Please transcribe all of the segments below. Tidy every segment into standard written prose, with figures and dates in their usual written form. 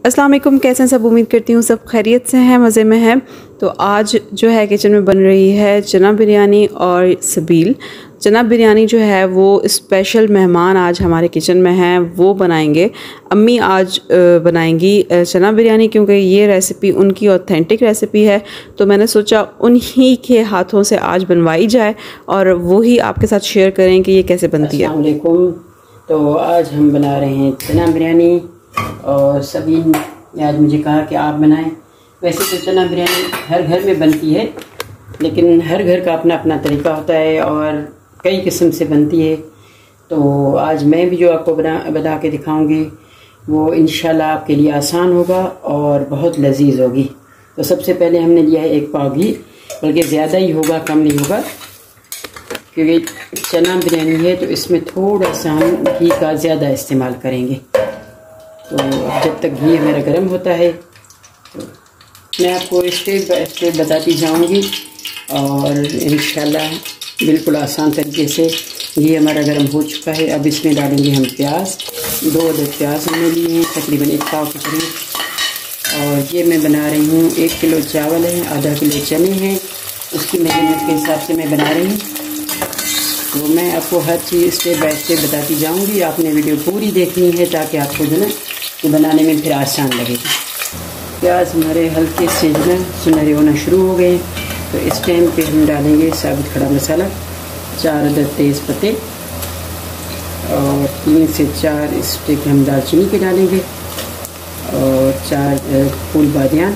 अस्सलाम वालेकुम, कैसे हैं सब। उम्मीद करती हूँ सब खैरियत से हैं, मज़े में हैं। तो आज जो है किचन में बन रही है चना बिरयानी और सबील। चना बिरयानी जो है वो स्पेशल मेहमान आज हमारे किचन में हैं, वो बनाएंगे। अम्मी आज बनाएंगी चना बिरयानी, क्योंकि ये रेसिपी उनकी ऑथेंटिक रेसिपी है। तो मैंने सोचा उन्हीं के हाथों से आज बनवाई जाए और वही आपके साथ शेयर करें कि ये कैसे बनती है। अस्सलाम वालेकुम। तो आज हम बना रहे हैं चना बिरयानी और सबील ने आज मुझे कहा कि आप बनाएं। वैसे तो चना बिरयानी हर घर में बनती है, लेकिन हर घर का अपना अपना तरीका होता है और कई किस्म से बनती है। तो आज मैं भी जो आपको बना के दिखाऊंगी वो इंशाल्लाह आपके लिए आसान होगा और बहुत लजीज होगी। तो सबसे पहले हमने लिया है 1 पाव घी, बल्कि ज़्यादा ही होगा, कम नहीं होगा, क्योंकि चना बिरयानी है तो इसमें थोड़ा सा हम घी का ज़्यादा इस्तेमाल करेंगे। तो अब जब तक घी हमारा गर्म होता है तो मैं आपको स्टेप बाय स्टेप बताती जाऊंगी और इंशाल्लाह बिल्कुल आसान तरीके से। घी हमारा गर्म हो चुका है। अब इसमें डालेंगे हम प्याज। 2 अदद प्याज हमने लिए हैं, तकरीबन 1 पाव के करीब। और ये मैं बना रही हूँ 1 किलो चावल है, आधा किलो चने हैं, उसकी मेजरमेंट के हिसाब से मैं बना रही हूँ। तो मैं आपको हर चीज़ स्टेप बाय स्टेप बताती जाऊंगी। आपने वीडियो पूरी देखनी है ताकि आपको जो है ये बनाने में फिर आसान लगेगी। प्याज हमारे हल्के से जो है सुनहरे होना शुरू हो गए। तो इस टाइम पे हम डालेंगे साबुत खड़ा मसाला, 4 अदद तेज़ पत्ते और 3 से 4 स्टिक हम दालचीनी के डालेंगे और 4 फूल बादियान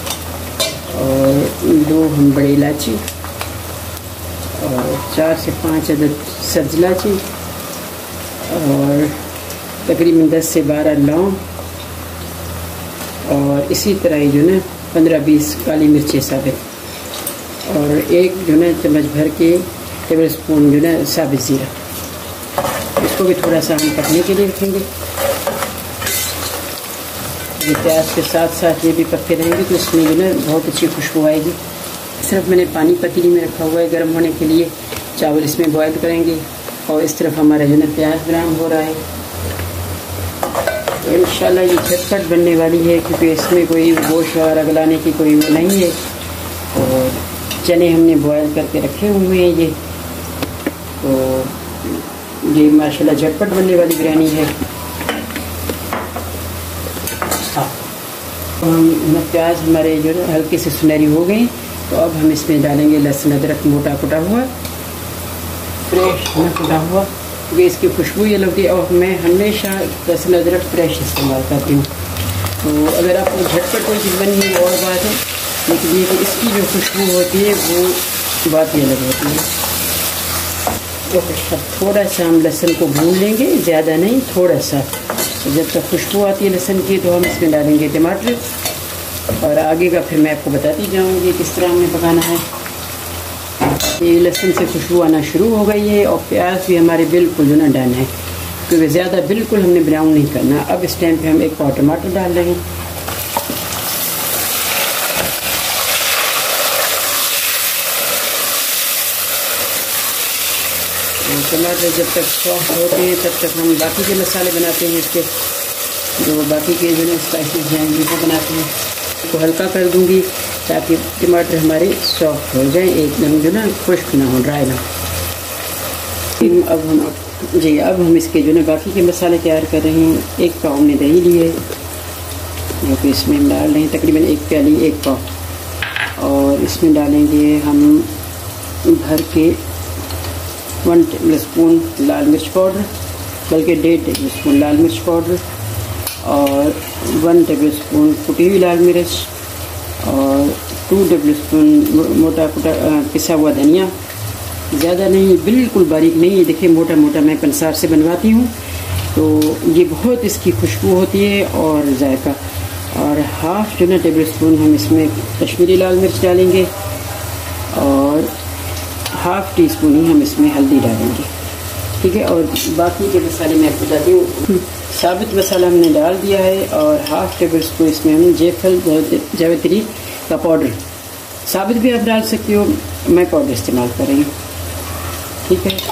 और 2 हम बड़ी इलायची और 4 से 5 अदद सब्ज़ इलायची और तकरीबन 10 से 12 लौंग और इसी तरह ही जो है 15-20 काली मिर्चें साबित और 1 जो है चम्मच भर के टेबल स्पून जो है साबित ज़ीरा। इसको भी थोड़ा सा हम पकने के लिए रखेंगे। ये प्याज के साथ साथ ये भी पकते रहेंगे तो इसमें जो है बहुत अच्छी खुशबू आएगी। सिर्फ मैंने पानी पतीली में रखा हुआ है गर्म होने के लिए। चावल इसमें बॉयल करेंगे और इस तरफ हमारा जो है प्याज ब्राउन हो रहा है। तो इंशाल्लाह ये झटपट बनने वाली है, क्योंकि इसमें कोई गोश्त वगैरह गलाने की कोई वो नहीं है। और चने हमने बॉयल करके रखे हुए हैं ये। तो ये माशाल्लाह झटपट बनने वाली बिरयानी है। प्याज हमारे जो है हल्के से सुनहरी हो गई। तो अब हम इसमें डालेंगे लहसुन अदरक मोटा कुटा हुआ, फ्रेश कुटा हुआ, क्योंकि इसकी खुशबू ये लगती है। और मैं हमेशा लहसुन अदरक फ्रेश इस्तेमाल करती हूँ। तो अगर आपको झटपट कोई चीज़ बननी है और बात है, लेकिन ये कि इसकी जो खुशबू होती है वो बात ही अलग होती है। तो थोड़ा सा हम लहसुन को भून लेंगे, ज़्यादा नहीं, थोड़ा सा। तो जब तक खुशबू आती है लहसुन की तो हम इसमें डालेंगे टमाटर और आगे का फिर मैं आपको बताती जाऊँगी किस तरह हमें पकाना है। ये लहसुन से खुशबू आना शुरू हो गई है और प्याज भी हमारे बिल्कुल जो ना डन है, क्योंकि ज़्यादा बिल्कुल हमने ब्राउन नहीं करना। अब इस टाइम पे हम 1 पाव टमाटर डाल रहे हैं। टमाटर जब तक सॉफ्ट होते हैं तब तक हम बाकी के मसाले बनाते हैं। इसके जो बाकी के जो है स्पाइसेस हैं वो बनाते हैं। इसको हल्का कर दूंगी ताकि टमाटर हमारे सॉफ्ट हो जाए, एकदम जो ना खुश्क ना हो, ड्राई ना। अब हम इसके जो ना बाकी के मसाले तैयार कर रहे हैं। 1 पाव हमने दही ली है जो कि इसमें हम डाल रहे हैं, तकरीबन 1 प्याली 1 पाव। और इसमें डालेंगे हम भर के 1 टेबल स्पून लाल मिर्च पाउडर, बल्कि 1.5 टेबल स्पून लाल मिर्च पाउडर और 1 टेबल स्पून कुटी हुई लाल मिर्च और 2 टेबल स्पून मोटा पिसा हुआ धनिया। ज़्यादा नहीं, बिल्कुल बारीक नहीं। देखिए मोटा मोटा मैं पंसार से बनवाती हूँ, तो ये बहुत इसकी खुशबू होती है और जायका। और हाफ जो ना टेबल स्पून हम इसमें कश्मीरी लाल मिर्च डालेंगे और हाफ टी स्पून ही हम इसमें हल्दी डालेंगे, ठीक है। और बाकी के मसाले मैं आपको बताती हूँ। साबित मसाला हमने डाल दिया है और हाफ टेबल स्पून इसमें हम जावित्री का पाउडर, साबित भी आप डाल सकते हो, मैं पाउडर इस्तेमाल कर रही हूँ, ठीक है।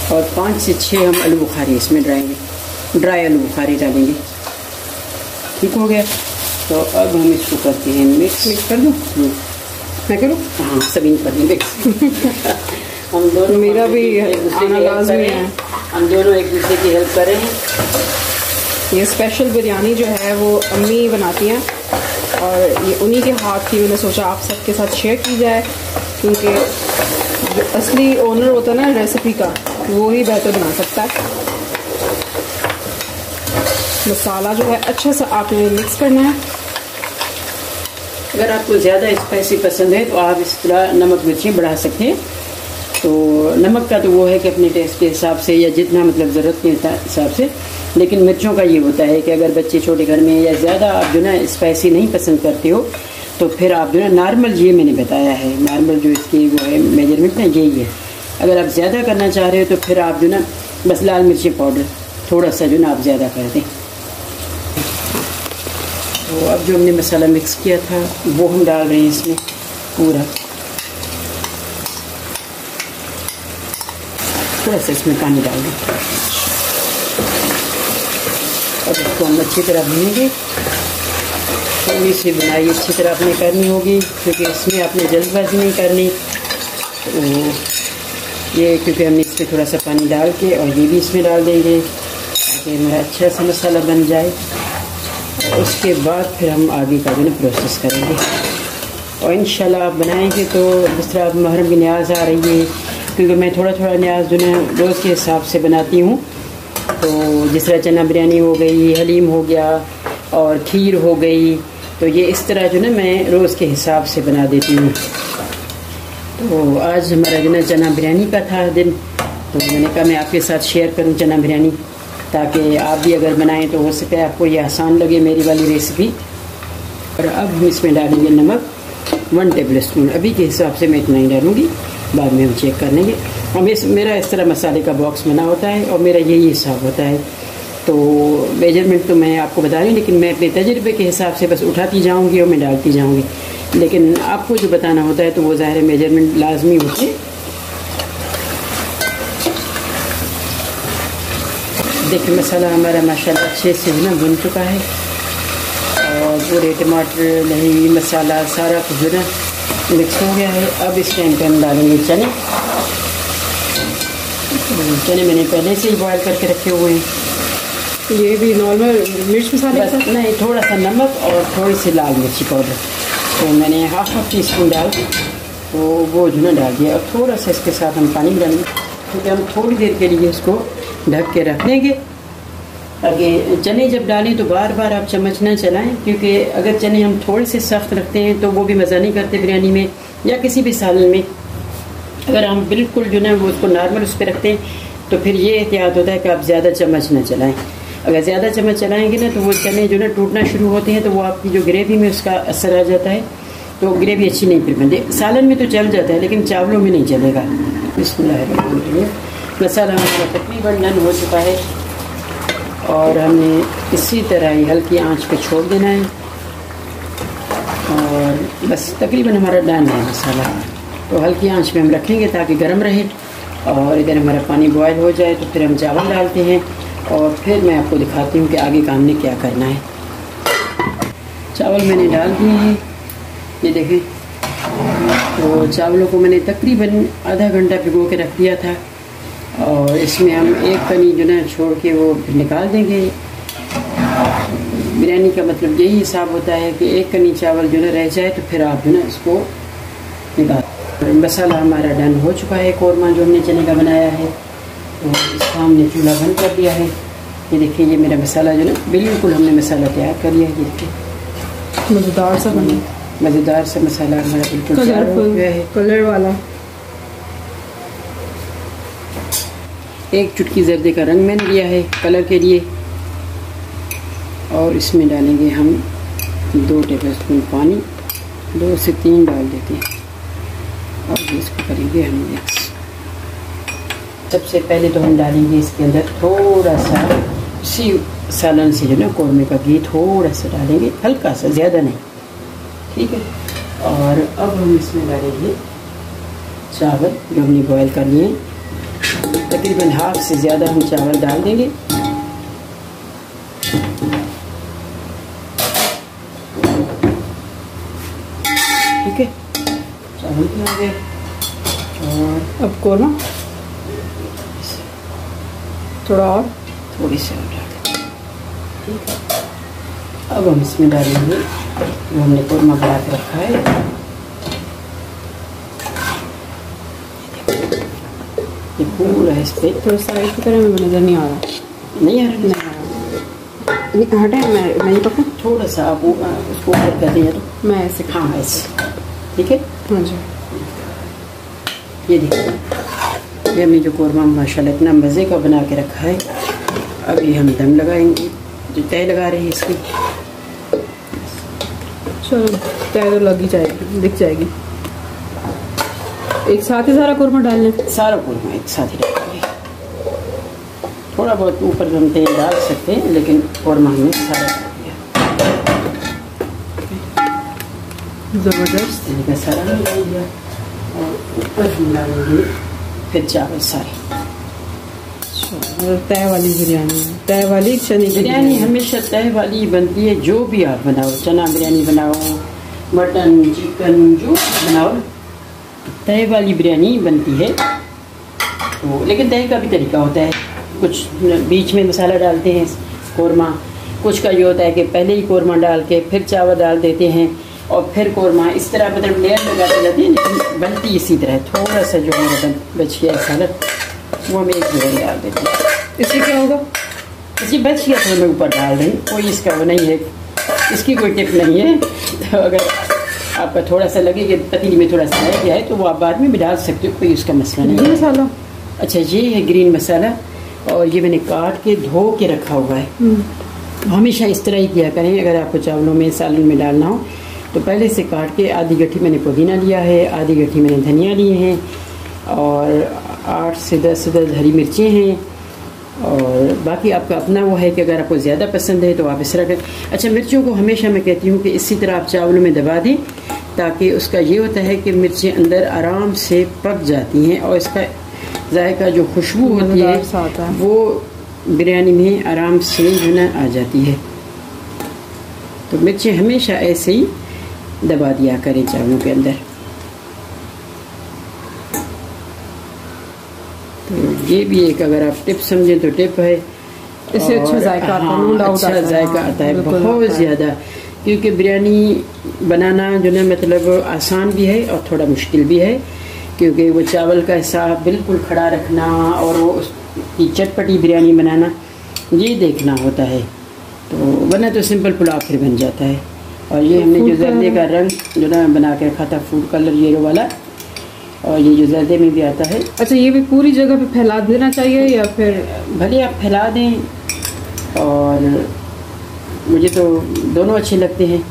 और 5 से 6 हम आलू बुखारी इसमें ड्राई आलू बुखारी डालेंगे। ठीक हो गया। तो अब हम इसको करते हैं मिक्स कर दूँ, मैं करूँ? हाँ, सभी कर दें मिक्स। हम दोनों मेरा भी आना लाज़मी है। हम दोनों एक दूसरे की हेल्प करें। ये स्पेशल बिरयानी जो है वो अम्मी बनाती हैं और ये उन्हीं के हाथ की मैंने सोचा आप सबके साथ शेयर की जाए, क्योंकि जो असली ओनर होता है ना रेसिपी का, वो ही बेहतर बना सकता है। मसाला जो है अच्छा सा आपने मिक्स करना है। अगर आपको ज़्यादा स्पाइसी पसंद है तो आप इस तरह नमक मिर्ची बढ़ा सकते हैं। तो नमक का तो वो है कि अपने टेस्ट के हिसाब से या जितना मतलब ज़रूरत के हिसाब से, लेकिन मिर्चों का ये होता है कि अगर बच्चे छोटे घर में या ज़्यादा आप जो ना स्पाइसी नहीं पसंद करते हो तो फिर आप जो ना नॉर्मल, ये मैंने बताया है नॉर्मल जो इसकी वो है मेजरमेंट ना यही है। अगर आप ज़्यादा करना चाह रहे हो तो फिर आप जो ना बस लाल मिर्ची पाउडर थोड़ा सा जो ना आप ज़्यादा कर दें। तो अब जो हमने मसाला मिक्स किया था वो हम डाल रहे हैं इसमें पूरा। थोड़ा सा इसमें पानी डाल दें। अब इसको हम अच्छी तरह भूनेंगे। थोड़ी सी बुनाई अच्छी तरह आपने करनी होगी, क्योंकि इसमें आपने जल्दबाजी नहीं करनी। तो ये क्योंकि हमने इसमें थोड़ा सा पानी डाल के और ये भी इसमें डाल देंगे ताकि हमारा अच्छा सा मसाला बन जाए। उसके बाद फिर हम आगे का जो ना प्रोसेस करेंगे। और इंशाल्लाह आप बनाएंगे तो जिस तरह अब मुहर्रम की न्याज़ आ रही है, क्योंकि मैं थोड़ा थोड़ा न्याज़ जो है रोज़ के हिसाब से बनाती हूँ। तो जिस तरह चना बिरयानी हो गई, हलीम हो गया और खीर हो गई, तो ये इस तरह जो ना मैं रोज़ के हिसाब से बना देती हूँ। तो आज हमारा जो ना चना बिरयानी का था दिन, तो मैंने कहा मैं आपके साथ शेयर करूँ चना बिरयानी, ताकि आप भी अगर बनाएं तो हो सके आपको ये आसान लगे मेरी वाली रेसिपी। और अब हम इसमें डालेंगे नमक 1 टेबल स्पून। अभी के हिसाब से मैं इतना ही डालूँगी, बाद में हम चेक कर लेंगे। और मेरा इस तरह मसाले का बॉक्स बना होता है और मेरा यही हिसाब होता है। तो मेजरमेंट तो मैं आपको बता रही हूँ, लेकिन मैं अपने तजुर्बे के हिसाब से बस उठाती जाऊँगी और मैं डालती जाऊँगी। लेकिन आपको जो बताना होता है तो वो ज़ाहिर मेजरमेंट लाजमी होती है। देखिए मसाला हमारा माशाल्लाह अच्छे से ना बन चुका है और पूरे टमाटर, दही, मसाला सारा कुछ जो ना मिक्स हो गया है। अब इस टाइम पे हम डालेंगे चने। चने मैंने पहले से ही बॉयल करके रखे हुए हैं। ये भी नॉर्मल मिर्च मसाले बस नहीं, थोड़ा सा नमक और थोड़ी सी लाल मिर्ची पाउडर, तो मैंने हाफ टी स्पून डाल तो वो जो ना डाल दिया। अब थोड़ा सा इसके साथ हम पानी डालेंगे, क्योंकि हम थोड़ी देर के लिए इसको ढक के रख देंगे। आगे चने जब डालें तो बार बार आप चम्मच ना चलाएं, क्योंकि अगर चने हम थोड़े से सख्त रखते हैं तो वो भी मज़ा नहीं करते बिरयानी में या किसी भी सालन में। अगर हम बिल्कुल जो ना वो उसको नॉर्मल उस पर रखते हैं तो फिर ये एहतियात होता है कि आप ज़्यादा चम्मच ना चलाएं। अगर ज़्यादा चम्मच चलाएंगे ना तो वो चने जो ना टूटना शुरू होते हैं, तो वो आपकी जो ग्रेवी में उसका असर आ जाता है, तो ग्रेवी अच्छी नहीं फिर बनती। सालन में तो चल जाता है लेकिन चावलों में नहीं चलेगा। बिस्मिल्लाह। मसाला हमारा तकरीबन डन हो चुका है और हमने इसी तरह ही हल्की आंच पे छोड़ देना है और बस तकरीबन हमारा डन है मसाला। तो हल्की आंच पे हम रखेंगे ताकि गर्म रहे और इधर हमारा पानी बॉयल हो जाए। तो फिर हम चावल डालते हैं और फिर मैं आपको दिखाती हूँ कि आगे का हमने क्या करना है। चावल मैंने डाल दिए हैं, ये देखें। तो चावलों को मैंने तकरीबन आधा घंटा भिगो के रख दिया था और इसमें हम एक कनी जो ना छोड़ के वो निकाल देंगे। बिरयानी का मतलब यही हिसाब होता है कि एक कनी चावल जो ना रह जाए तो फिर आप जो ना इसको निकाल। मसाला हमारा डन हो चुका है, कोरमा जो हमने चने का बनाया है, तो इसका हमने चूल्हा बंद कर दिया है। ये देखिए ये मेरा मसाला जो ना बिल्कुल हमने मसाला तैयार कर लिया है। ये देखिए मज़ेदार सा बना, मज़ेदार सा मसाला हमारा बिल्कुल तैयार हो गया है, कलर वाला। एक चुटकी जर्दे का रंग मैंने लिया है कलर के लिए और इसमें डालेंगे हम 2 टेबलस्पून पानी, 2 से 3 डाल देते हैं और इसको करेंगे हम मिक्स। सबसे पहले तो हम डालेंगे इसके अंदर थोड़ा सा उसी सालन से जो ना कौरमे का घी थोड़ा सा डालेंगे, हल्का सा, ज़्यादा नहीं, ठीक है। और अब हम इसमें डालेंगे चावल जो हमने बॉयल कर लिए तकरीबन हाफ से ज़्यादा हम चावल डाल देंगे। ठीक है, चावल भी आ गए और अब कोरमा थोड़ा और थोड़ी सी और डाल। ठीक है, अब हम इसमें डालेंगे जो हमने कोरमा बना के रखा है। ये पूरा इस पर थोड़ा साइड की तरह में नज़र नहीं आ रहा। नहीं आ रहा, नहीं आ रहा, हटे मैं ये पकड़ थोड़ा सा आप उसको ऊपर कर दिया तो मैं ऐसे। हाँ ऐसे, ठीक है। हाँ जी, ये देखिए, ये हमने जो कोरमा माशाल्लाह इतना मज़े का बना के रखा है। अभी हम दम लगाएंगे, जो तय लगा रहे हैं इसकी। चलो तय तो लग ही जाएगी, दिख जाएगी। एक साथ ही सारा कोरमा डाल लें? सारा कोरमा एक साथ ही डालेंगे। थोड़ा बहुत ऊपर हम तेल डाल सकते हैं, लेकिन कोरमा हमने सारा डाल दिया। ज़बरदस्त तरीका सारा डाल दिया और ऊपर हम डालेंगे फिर चावल सारे। तय वाली बिरयानी, तय वाली चने की बिरयानी हमेशा तय वाली बनती है। जो भी आप बनाओ, चना बिरयानी बनाओ, मटन चिकन जो बनाओ, तय वाली बिरयानी बनती है। तो लेकिन तय का भी तरीका होता है, कुछ बीच में मसाला डालते हैं कोरमा, कुछ का ये होता है कि पहले ही कोरमा डाल के फिर चावल डाल देते हैं और फिर कोरमा, इस तरह मतलब लेयर लगाते जाते हैं। लेकिन बनती इसी तरह। थोड़ा सा जो हमारा बच गया सालन वो हम एक जगह डाल देते हैं। इससे क्या होगा? इसकी बच गया तो मैं ऊपर डाल रही हूँ, कोई इसका वो नहीं है, इसकी कोई टिप नहीं है। तो अगर आपका थोड़ा सा लगे कि पतीली में थोड़ा सा रह गया है तो वो आप बाद में भी डाल सकते हो, कोई उसका मसला नहीं है। मसाला, अच्छा ये है ग्रीन मसाला और ये मैंने काट के धो के रखा हुआ है। हमेशा इस तरह ही किया करें अगर आपको चावलों में सालन में डालना हो तो पहले से काट के। आधी गट्ठी मैंने पुदीना लिया है, आधी गट्ठी मैंने धनिया लिए हैं और 8 से 10 हरी मिर्चें हैं। और बाकी आपका अपना वो है कि अगर आपको ज़्यादा पसंद है तो आप इस तरह करें। अच्छा, मिर्चों को हमेशा मैं कहती हूँ कि इसी तरह आप चावलों में दबा दें, ताकि उसका ये होता है कि मिर्चें अंदर आराम से पक जाती हैं और इसका जायका जो खुशबू होती है वो बिरयानी में आराम से जो ना आ जाती है। तो मिर्चें हमेशा ऐसे ही दबा दिया करें चावलों के अंदर। तो ये भी एक अगर आप टिप समझें तो टिप है। इससे अच्छा जायका आता है, अच्छा जायका आता है बहुत ज़्यादा, क्योंकि बिरयानी बनाना जो ना मतलब आसान भी है और थोड़ा मुश्किल भी है, क्योंकि वो चावल का हिसाब बिल्कुल खड़ा रखना और वो उसकी चटपटी बिरयानी बनाना ये देखना होता है। तो वरना तो सिंपल पुलाव फिर बन जाता है। और ये हमने जो जर्दे का रंग जो ना बना के रखा था, फूड कलर येलो वाला, और ये जो जर्दे में भी आता है। अच्छा, ये भी पूरी जगह पे फैला देना चाहिए या फिर भले आप फैला दें, और मुझे तो दोनों अच्छे लगते हैं।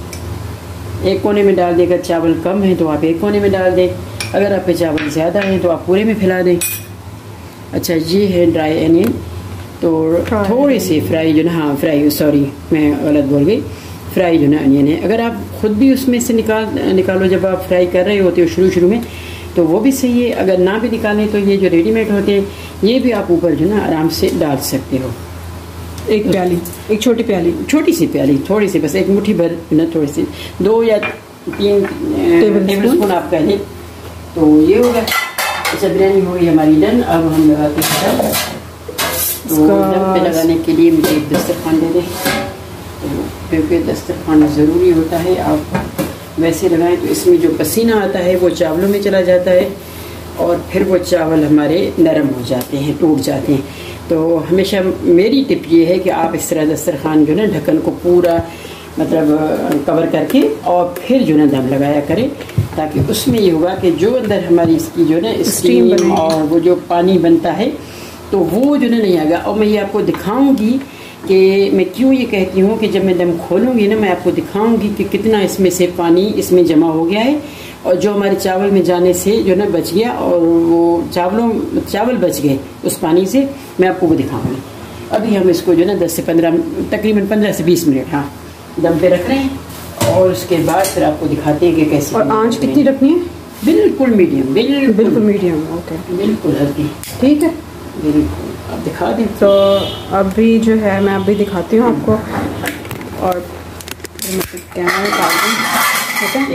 एक कोने में डाल दें, अगर चावल कम है तो आप एक कोने में डाल दें, अगर आप पे चावल ज़्यादा हैं तो आप पूरे में फैला दें। अच्छा, ये है ड्राई अनियन, तो थोड़ी सी फ्राई जो ना, हाँ फ्राई, सॉरी मैं गलत बोल गई, फ्राई जो ना अनियन है। अगर आप ख़ुद भी उसमें से निकालो जब आप फ्राई कर रहे होते हो शुरू में, तो वो भी सही है। अगर ना भी निकालें तो ये जो रेडीमेड होते हैं ये भी आप ऊपर जो ना आराम से डाल सकते हो। एक प्याली, एक छोटी प्याली, छोटी सी प्याली, थोड़ी सी, बस एक मुट्ठी भर ना, थोड़ी सी 2 या 3 टेबल स्पून आप कह लें तो ये होगा। अच्छा, बिरयानी हो गई हमारी डन। अब हम लगाते हैं तो दम पे लगाने के लिए मुझे एक दस्तरखान दे दें, तो क्योंकि दस्तरखान ज़रूरी होता है। आप वैसे लगाएं तो इसमें जो पसीना आता है वो चावलों में चला जाता है और फिर वो चावल हमारे नरम हो जाते हैं, टूट जाते हैं। तो हमेशा मेरी टिप ये है कि आप इस तरह दस्तरखान जो है ढक्कन को पूरा मतलब कवर करके और फिर जो है दम लगाया करें, ताकि उसमें ये होगा कि जो अंदर हमारी इसकी जो है स्टीम और वो जो पानी बनता है तो वो जो है नहीं आएगा। और मैं ये आपको दिखाऊंगी कि मैं क्यों ये कहती हूँ कि जब मैं दम खोलूँगी ना, मैं आपको दिखाऊंगी कि कितना इसमें से पानी इसमें जमा हो गया है और जो हमारे चावल में जाने से जो ना बच गया और वो चावल बच गए उस पानी से, मैं आपको वो दिखाऊंगी। अभी हम इसको जो ना 10 से 15 तकरीबन 15 से 20 मिनट हाँ दम पे रख रहे हैं और उसके बाद फिर आपको दिखाते हैं कि कैसे। और आंच कितनी रखनी है? बिल्कुल मीडियम, बिल्कुल मीडियम। ओके, बिल्कुल हल्की। ठीक है, बिल्कुल। आप दिखा दें तो अभी जो है मैं अभी दिखाती हूँ आपको। और कैमरा निकाल दूँ,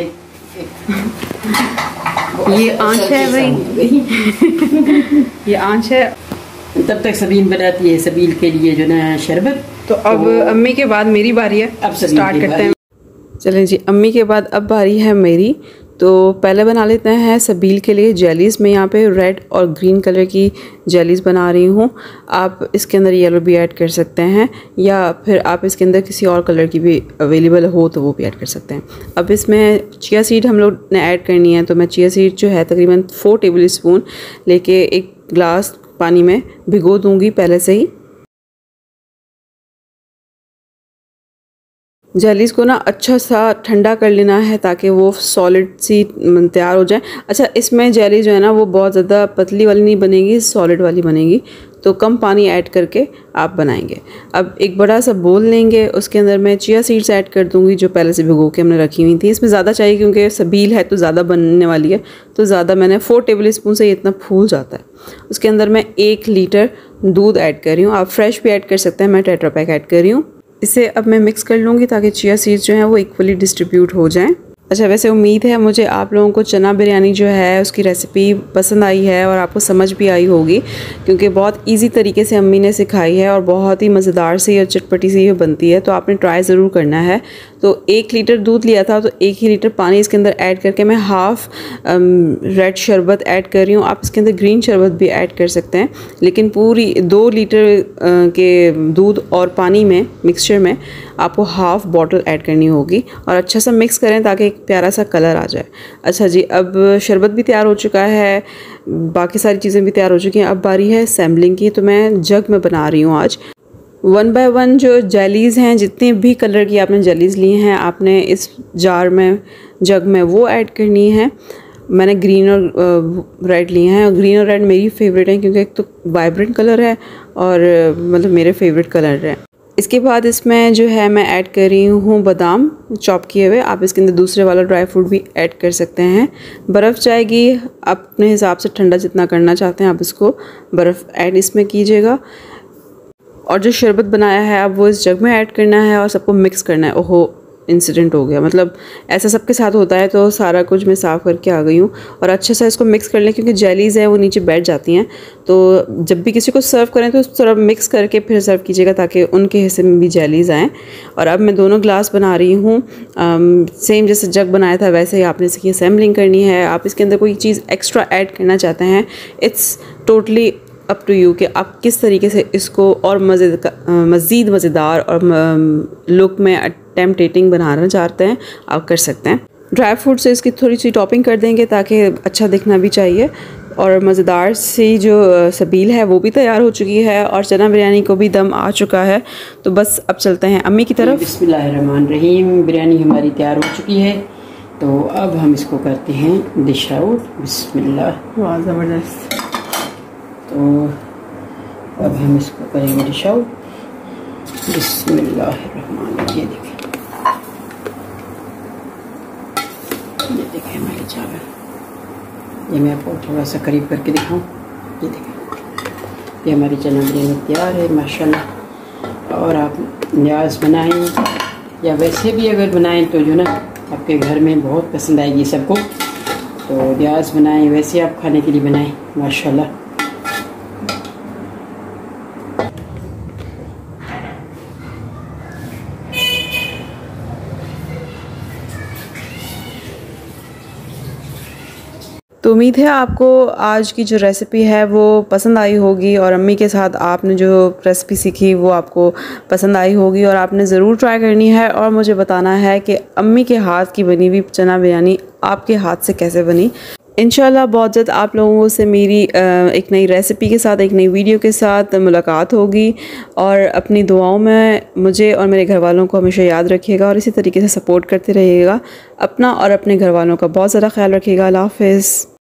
ये आँच है भाई ये आँच है। तब तक सबील बनाती है सबील के लिए जो ना शरबत। तो अब अम्मी के बाद मेरी बारी है, अब स्टार्ट करते हैं। चलें जी, अम्मी के बाद अब बारी है मेरी। तो पहले बना लेते हैं सबील के लिए जेलीज़। मैं यहाँ पे रेड और ग्रीन कलर की जेलीज़ बना रही हूँ। आप इसके अंदर येलो भी ऐड कर सकते हैं, या फिर आप इसके अंदर किसी और कलर की भी अवेलेबल हो तो वो भी ऐड कर सकते हैं। अब इसमें चिया सीड हम लोग ने ऐड करनी है, तो मैं चिया सीड जो है तकरीबन 4 टेबल स्पून लेके एक गिलास पानी में भिगो दूँगी पहले से ही। जेलीज़ को ना अच्छा सा ठंडा कर लेना है ताकि वो सॉलिड सी तैयार हो जाए। अच्छा, इसमें जेली जो है ना वो बहुत ज़्यादा पतली वाली नहीं बनेगी, सॉलिड वाली बनेगी, तो कम पानी ऐड करके आप बनाएंगे। अब एक बड़ा सा बोल लेंगे, उसके अंदर मैं चिया सीड्स ऐड कर दूंगी जो पहले से भिगो के हमने रखी हुई थी। इसमें ज़्यादा चाहिए क्योंकि सबील है तो ज़्यादा बनने वाली है, तो ज़्यादा मैंने 4 टेबल स्पून से इतना फूल जाता है। उसके अंदर मैं 1 लीटर दूध ऐड कर रही हूँ। आप फ्रेश भी ऐड कर सकते हैं, मैं टेट्रा पैक ऐड कर रही हूँ। इसे अब मैं मिक्स कर लूँगी ताकि चिया सीड्स जो हैं वो इक्वली डिस्ट्रीब्यूट हो जाएं। अच्छा, वैसे उम्मीद है मुझे आप लोगों को चना बिरयानी जो है उसकी रेसिपी पसंद आई है और आपको समझ भी आई होगी, क्योंकि बहुत इजी तरीके से अम्मी ने सिखाई है और बहुत ही मज़ेदार सी और चटपटी सी ये बनती है। तो आपने ट्राई ज़रूर करना है। तो 1 लीटर दूध लिया था तो 1 ही लीटर पानी इसके अंदर ऐड करके मैं हाफ़ रेड शरबत ऐड कर रही हूँ। आप इसके अंदर ग्रीन शरबत भी ऐड कर सकते हैं, लेकिन पूरी 2 लीटर के दूध और पानी में मिक्सचर में आपको हाफ़ बॉटल ऐड करनी होगी और अच्छा सा मिक्स करें ताकि एक प्यारा सा कलर आ जाए। अच्छा जी, अब शरबत भी तैयार हो चुका है, बाकी सारी चीज़ें भी तैयार हो चुकी हैं। अब बारी है सैम्पलिंग की। तो मैं जग में बना रही हूँ आज। 1 बाय 1 जो जेलीज़ हैं, जितने भी कलर की आपने जेलीज़ ली हैं, आपने इस जार में जग में वो ऐड करनी है। मैंने ग्रीन और रेड लिए हैं, और ग्रीन और रेड मेरी फेवरेट हैं क्योंकि एक तो वाइब्रेंट कलर है और मतलब मेरे फेवरेट कलर है। इसके बाद इसमें जो है मैं ऐड कर रही हूँ बादाम चॉप किए हुए। आप इसके अंदर दूसरे वाला ड्राई फ्रूट भी ऐड कर सकते हैं। बर्फ़ जाएगी, अपने हिसाब से ठंडा जितना करना चाहते हैं आप इसको बर्फ़ ऐड इसमें कीजिएगा। और जो शरबत बनाया है अब वो इस जग में ऐड करना है और सबको मिक्स करना है। ओहो, इंसिडेंट हो गया, मतलब ऐसा सबके साथ होता है, तो सारा कुछ मैं साफ़ करके आ गई हूँ। और अच्छे से इसको मिक्स कर लें क्योंकि जेलीज़ है वो नीचे बैठ जाती हैं, तो जब भी किसी को सर्व करें तो थोड़ा मिक्स करके फिर सर्व कीजिएगा ताकि उनके हिस्से में भी जेलीज़ आएँ। और अब मैं दोनों ग्लास बना रही हूँ, सेम जैसे जग बनाया था वैसे ही आपने इसकी असेंबलिंग करनी है। आप इसके अंदर कोई चीज़ एक्स्ट्रा ऐड करना चाहते हैं, it's totally up to you कि आप किस तरीके से इसको और मज़ीद मज़ेदार और लुक में टेम्पटेटिंग बनाना चाहते हैं, आप कर सकते हैं। ड्राई फ्रूट से इसकी थोड़ी सी टॉपिंग कर देंगे ताकि अच्छा दिखना भी चाहिए। और मज़ेदार सी जो सबील है वो भी तैयार हो चुकी है और चना बिरयानी को भी दम आ चुका है। तो बस अब चलते हैं अम्मी की तरफ। बिस्मिल्लाहिर्रहमानिर्रहीम, बिरयानी हमारी तैयार हो चुकी है। तो अब हम इसको करते हैं डिश आउट। बिस्मिल्लाह। वाह, ज़बरदस्त। तो अब हम इसको करेंगे डिश आउट। बिस्मिल्लाहिर्रहमानिर्रहीम। ये देखें हमारे चावल। ये मैं आपको थोड़ा सा करीब करके दिखाऊं। ये देखें, ये हमारी चना बिरयानी तैयार है माशाल्लाह। और आप न्याज बनाएं या वैसे भी अगर बनाएं तो जो ना आपके घर में बहुत पसंद आएगी सबको। तो न्याज बनाएं, वैसे आप खाने के लिए बनाएं माशाल्लाह। तो उम्मीद है आपको आज की जो रेसिपी है वो पसंद आई होगी और अम्मी के साथ आपने जो रेसिपी सीखी वो आपको पसंद आई होगी और आपने ज़रूर ट्राई करनी है और मुझे बताना है कि अम्मी के हाथ की बनी हुई चना बिरयानी आपके हाथ से कैसे बनी। इंशाल्लाह बहुत जल्द आप लोगों से मेरी एक नई रेसिपी के साथ, एक नई वीडियो के साथ मुलाकात होगी। और अपनी दुआओं में मुझे और मेरे घर वालों को हमेशा याद रखिएगा और इसी तरीके से सपोर्ट करते रहिएगा। अपना और अपने घर वालों का बहुत ज़्यादा ख्याल रखिएगा। अल्लाह हाफ़िज़।